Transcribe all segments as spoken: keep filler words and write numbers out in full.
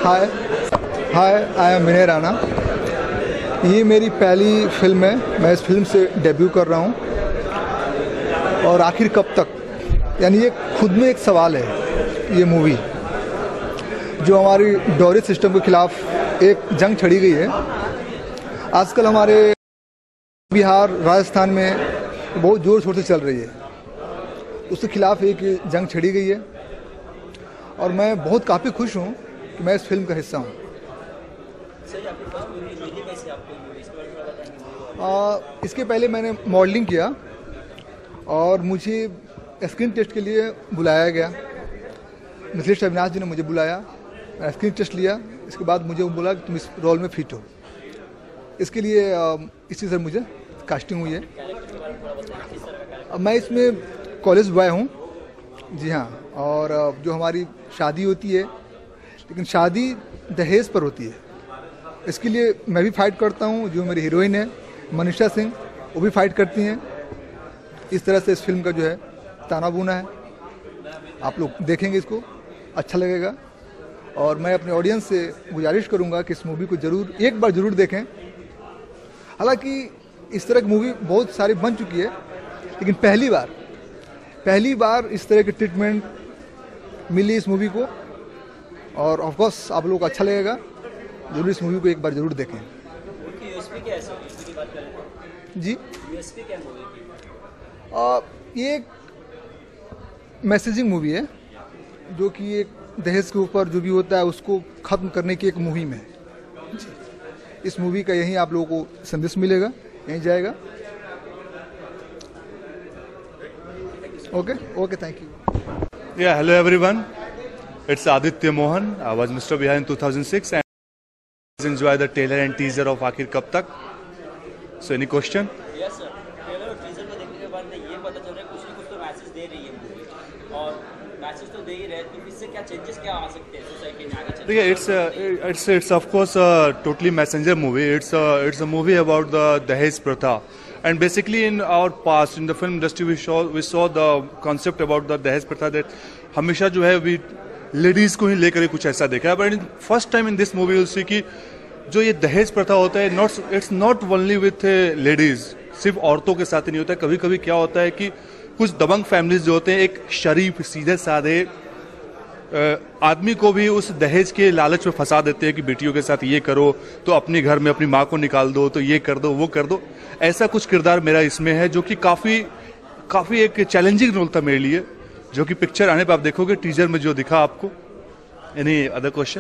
Hi hi I am विनय राणा। ये मेरी पहली फिल्म है। मैं इस फिल्म से डेब्यू कर रहा हूँ और आखिर कब तक, यानी ये खुद में एक सवाल है। ये मूवी जो हमारी डॉरी सिस्टम के खिलाफ एक जंग छड़ी गई है। आजकल हमारे बिहार राजस्थान में बहुत ज़ोर शोर से चल रही है, उसके खिलाफ एक जंग छड़ी गई है और मैं बहुत काफ़ी खुश हूँ कि मैं इस फिल्म का हिस्सा हूँ। आ, इसके पहले मैंने मॉडलिंग किया और मुझे स्क्रीन टेस्ट के लिए बुलाया गया। मिथिलेश अविनाश जी ने मुझे बुलाया, मैं स्क्रीन टेस्ट लिया। इसके बाद मुझे बोला कि तुम इस रोल में फिट हो। इसके लिए आ, इसी तरह मुझे कास्टिंग हुई है। अब मैं इसमें कॉलेज बॉय हूँ, जी हाँ। और जो हमारी शादी होती है, लेकिन शादी दहेज पर होती है। इसके लिए मैं भी फाइट करता हूँ। जो मेरी हीरोइन है मनीषा सिंह, वो भी फाइट करती हैं। इस तरह से इस फिल्म का जो है ताना बुना है। आप लोग देखेंगे, इसको अच्छा लगेगा। और मैं अपने ऑडियंस से गुजारिश करूँगा कि इस मूवी को ज़रूर एक बार ज़रूर देखें। हालांकि इस तरह की मूवी बहुत सारी बन चुकी है, लेकिन पहली बार पहली बार इस तरह की ट्रीटमेंट मिली इस मूवी को। और ऑफ कोर्स आप लोगों को अच्छा लगेगा। जरूर इस मूवी को एक बार जरूर देखें। जी आ, ये एक मैसेजिंग मूवी है, जो कि एक दहेज के ऊपर जो भी होता है उसको खत्म करने की एक मुहिम है। इस मूवी का यही आप लोगों को संदेश मिलेगा, यहीं जाएगा। Okay okay, thank you. Yeah, hello everyone. It's Aditya Mohan. I was Mister Bihar in two thousand six and please enjoy the trailer and teaser of Aakhir Kab Tak. So any question? Yes sir. Trailer और teaser को देखने के बाद ये पता चल रहा है कुछ ना कुछ तो मैसेज दे रही है मूवी, और मैसेज तो दे ही रहे, तो इससे क्या चेंजेस क्या आ सकते हैं सोसाइटी में आगे चलकर? Yeah, it's uh, it's it's of course a totally messenger movie. It's a it's a movie about the Dahej Pratha. And basically in our past, in the film industry, we saw we saw the concept about the Dahej Pratha that हमेशा जो है we ladies को ही लेकर कुछ ऐसा देखा है। But first time in this movie will see कि जो ये दहेज प्रथा होता है, not it's not only with ladies, सिर्फ औरतों के साथ ही नहीं होता है। कभी कभी क्या होता है कि कुछ दबंग फैमिलीज जो होते हैं, एक शरीफ सीधे साधे आदमी को भी उस दहेज के लालच में फंसा देते हैं कि बेटियों के साथ ये करो तो अपने घर में अपनी माँ को निकाल दो, तो ये कर दो वो कर दो। ऐसा कुछ किरदार मेरा इसमें है, जो कि काफी काफी एक चैलेंजिंग रोल था मेरे लिए, जो कि पिक्चर आने पर आप देखोगे, टीजर में जो दिखा आपको। Any other question?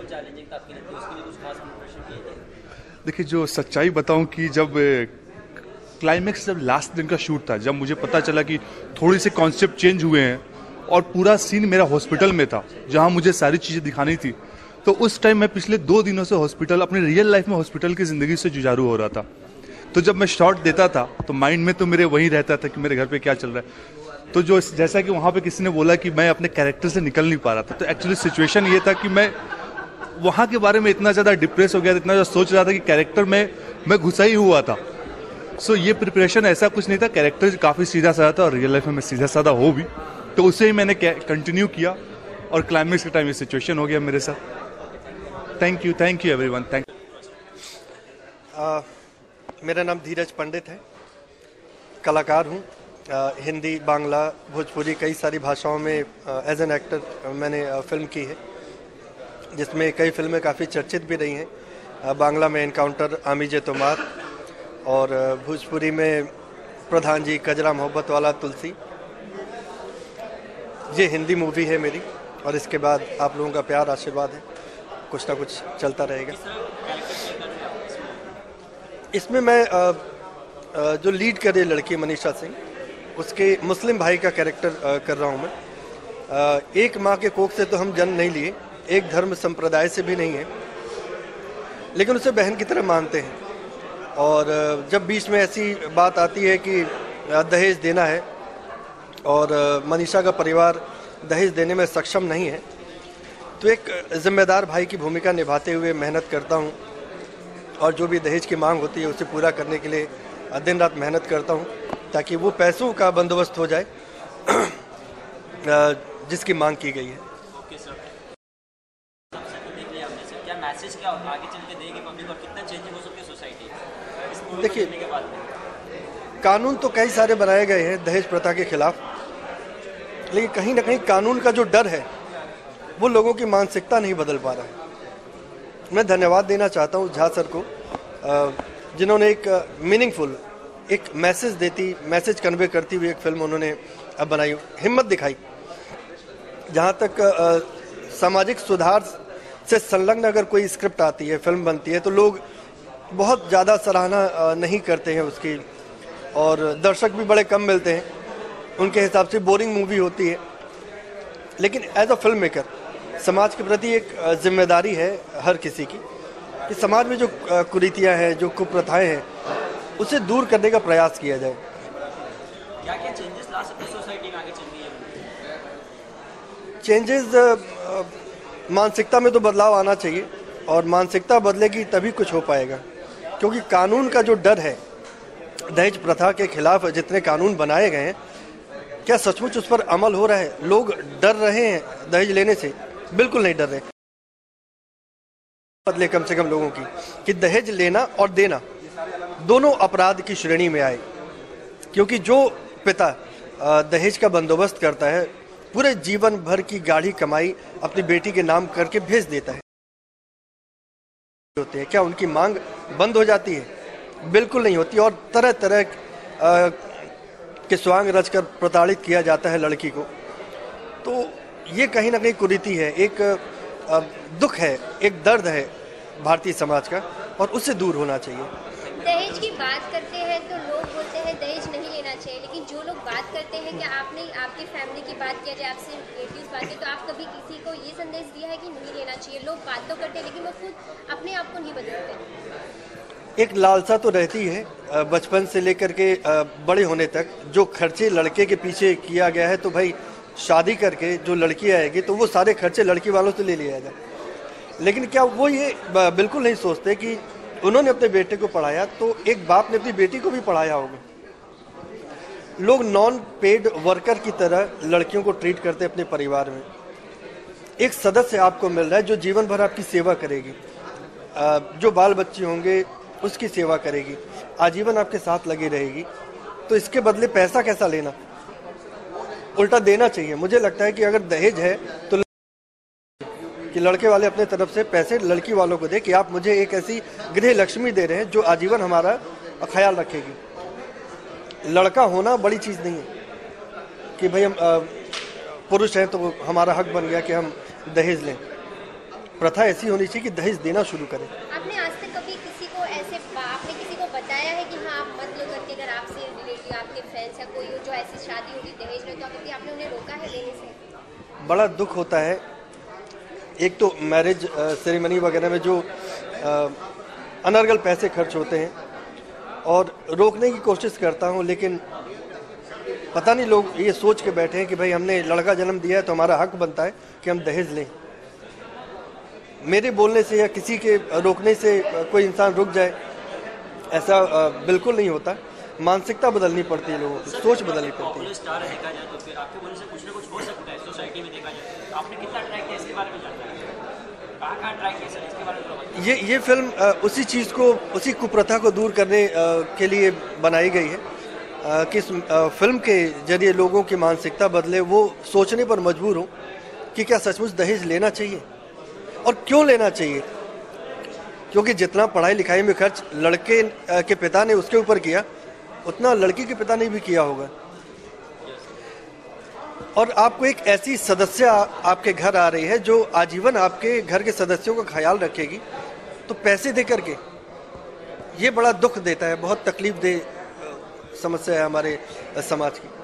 देखिए, जो सच्चाई बताऊं कि जब क्लाइमेक्स, जब लास्ट दिन का शूट था, जब मुझे पता चला कि थोड़ी से कॉन्सेप्ट चेंज हुए हैं और पूरा सीन मेरा हॉस्पिटल में था जहां मुझे सारी चीजें दिखानी थी, तो उस टाइम मैं पिछले दो दिनों से हॉस्पिटल, अपने रियल लाइफ में हॉस्पिटल की जिंदगी से जुझारू हो रहा था। तो जब मैं शॉट देता था तो माइंड में तो मेरे वही रहता था कि मेरे घर पे क्या चल रहा है। तो जो जैसा कि वहां पे किसी ने बोला कि मैं अपने कैरेक्टर से निकल नहीं पा रहा था, तो एक्चुअली सिचुएशन ये था कि मैं वहां के बारे में इतना ज्यादा डिप्रेस हो गया था, इतना ज्यादा सोच रहा था कि कैरेक्टर में मैं घुसा ही हुआ था। सो ये प्रिपरेशन ऐसा कुछ नहीं था, कैरेक्टर काफी सीधा साधा था और रियल लाइफ में मैं सीधा साधा हो भी, तो उसे ही मैंने कंटिन्यू किया और क्लाइमेक्स के टाइम ये सिचुएशन हो गया मेरे साथ। Thank you, thank you everyone, thank you. मेरा नाम धीरज पंडित है, कलाकार हूँ। हिंदी, बांग्ला, भोजपुरी, कई सारी भाषाओं में एज एन एक्टर मैंने आ, फिल्म की है, जिसमें कई फिल्में काफ़ी चर्चित भी रही हैं। बांग्ला में एनकाउंटर, आमीजे तोमार, और भोजपुरी में प्रधान जी, कजरा मोहब्बत वाला, तुलसी। ये हिंदी मूवी है मेरी, और इसके बाद आप लोगों का प्यार, आशीर्वाद है, कुछ ना कुछ चलता रहेगा। इसमें मैं आ, आ, जो लीड कर रही लड़की मनीषा सिंह, उसके मुस्लिम भाई का कैरेक्टर कर रहा हूँ मैं। आ, एक माँ के कोख से तो हम जन्म नहीं लिए, एक धर्म संप्रदाय से भी नहीं है, लेकिन उसे बहन की तरह मानते हैं। और जब बीच में ऐसी बात आती है कि दहेज देना है और मनीषा का परिवार दहेज देने में सक्षम नहीं है, तो एक जिम्मेदार भाई की भूमिका निभाते हुए मेहनत करता हूँ, और जो भी दहेज की मांग होती है उसे पूरा करने के लिए दिन रात मेहनत करता हूँ, ताकि वो पैसों का बंदोबस्त हो जाए जिसकी मांग की गई है। मैसेज क्या आगे चल के देगी पब्लिक और कितना चेंजेस हो सकती है सोसाइटी इस मूवी को देखिए, देखने के बाद में? कानून तो कई सारे बनाए गए हैं दहेज प्रथा के खिलाफ, लेकिन कहीं ना कहीं कानून का जो डर है वो लोगों की मानसिकता नहीं बदल पा रहा है। मैं धन्यवाद देना चाहता हूँ झा सर को, जिन्होंने एक मीनिंगफुल एक मैसेज देती मैसेज कन्वे करती हुई एक फिल्म उन्होंने अब बनाई, हिम्मत दिखाई। जहाँ तक आ, सामाजिक सुधार से संलग्न अगर कोई स्क्रिप्ट आती है, फिल्म बनती है, तो लोग बहुत ज़्यादा सराहना नहीं करते हैं उसकी, और दर्शक भी बड़े कम मिलते हैं, उनके हिसाब से बोरिंग मूवी होती है। लेकिन एज अ फिल्म मेकर समाज के प्रति एक जिम्मेदारी है हर किसी की कि समाज में जो कुरीतियाँ हैं, जो कुप्रथाएं हैं, उसे दूर करने का प्रयास किया जाए। क्या क्या चेंजेस ला सकते हैं सोसाइटी में आगे चल के? चेंजेस मानसिकता में तो बदलाव आना चाहिए, और मानसिकता बदलेगी तभी कुछ हो पाएगा, क्योंकि कानून का जो डर है, दहेज प्रथा के खिलाफ जितने कानून बनाए गए हैं, क्या सचमुच उस पर अमल हो रहा है? लोग डर रहे हैं दहेज लेने से? बिल्कुल नहीं डर रहे। बदले कम से कम लोगों की कि दहेज लेना और देना दोनों अपराध की श्रेणी में आए, क्योंकि जो पिता दहेज का बंदोबस्त करता है, पूरे जीवन भर की गाढ़ी कमाई अपनी बेटी के नाम करके भेज देता है, होते हैं, क्या उनकी मांग बंद हो जाती है? बिल्कुल नहीं होती, और तरह तरह के स्वांग रचकर प्रताड़ित किया जाता है लड़की को। तो ये कहीं ना कहीं कुरीति है, एक दुख है, एक दर्द है भारतीय समाज का, और उससे दूर होना चाहिए। दहेज की बात करते हैं तो लोग बोलते हैं दहेज नहीं लेना चाहिए, लेकिन जो लोग बात करते हैं कि आपने आपकी फैमिली की बात किया जाए, आपसे रिलेटिव्स बात किया, तो आप कभी किसी को ये संदेश दिया है कि नहीं लेना चाहिए? लोग बात तो करते हैं लेकिन वो खुद अपने आप को नहीं बदलते। एक लालसा तो रहती है बचपन से लेकर के बड़े होने तक, जो खर्चे लड़के के पीछे किया गया है, तो भाई शादी करके जो लड़की आएगी तो वो सारे खर्चे लड़की वालों से ले लिया जाए। लेकिन क्या वो ये बिल्कुल नहीं सोचते कि उन्होंने अपने बेटे को पढ़ाया तो एक बाप ने अपनी बेटी को भी पढ़ाया होगा। लोग नॉन पेड वर्कर की तरह लड़कियों को ट्रीट करते अपने परिवार में। एक सदस्य आपको मिल रहा है जो जीवन भर आपकी सेवा करेगी, जो बाल बच्चे होंगे उसकी सेवा करेगी, आजीवन आपके साथ लगी रहेगी, तो इसके बदले पैसा कैसा लेना? उल्टा देना चाहिए। मुझे लगता है कि अगर दहेज है तो कि लड़के वाले अपने तरफ से पैसे लड़की वालों को दे कि आप मुझे एक ऐसी गृह लक्ष्मी दे रहे हैं जो आजीवन हमारा ख्याल रखेगी। लड़का होना बड़ी चीज़ नहीं है कि भाई हम पुरुष हैं तो हमारा हक बन गया कि हम दहेज लें। प्रथा ऐसी होनी चाहिए कि दहेज देना शुरू करें। आपने आज तक कभी किसी को ऐसे आपने किसी को बताया है कि हाँ आप मत लो करके, अगर आपसे रिलेटिव आपके फ्रेंड्स या कोई हो जो ऐसी शादी होगी दहेज में, तो कभी आपने उन्हें रोका है लेने से? बड़ा दुख होता है। एक तो मैरिज सेरेमनी वगैरह में जो अनर्गल पैसे खर्च होते हैं, और रोकने की कोशिश करता हूं, लेकिन पता नहीं लोग ये सोच के बैठे हैं कि भाई हमने लड़का जन्म दिया है तो हमारा हक बनता है कि हम दहेज लें। मेरे बोलने से या किसी के रोकने से कोई इंसान रुक जाए, ऐसा बिल्कुल नहीं होता। मानसिकता बदलनी पड़ती है, लोगों की सोच बदलनी पड़ती है। स्टार देखा जाए तो फिर आपके बोलने से कुछ ना कुछ हो सकता है सोसाइटी में। देखा जाए आपने कितना ट्राई किया इसके बारे में जानना है, कहाँ कहाँ ट्राई किया सर इसके बारे में? ये ये फिल्म आ, उसी चीज़ को, उसी कुप्रथा को दूर करने आ, के लिए बनाई गई है आ, कि इस आ, फिल्म के जरिए लोगों की मानसिकता बदले, वो सोचने पर मजबूर हो कि क्या सचमुच दहेज लेना चाहिए और क्यों लेना चाहिए। क्योंकि जितना पढ़ाई लिखाई में खर्च लड़के के पिता ने उसके ऊपर किया, उतना लड़की के पिता ने भी किया होगा। और आपको एक ऐसी सदस्य आपके घर आ रही है जो आजीवन आपके घर के सदस्यों का ख्याल रखेगी, तो पैसे दे करके, ये बड़ा दुख देता है, बहुत तकलीफ दे समस्या है हमारे समाज की।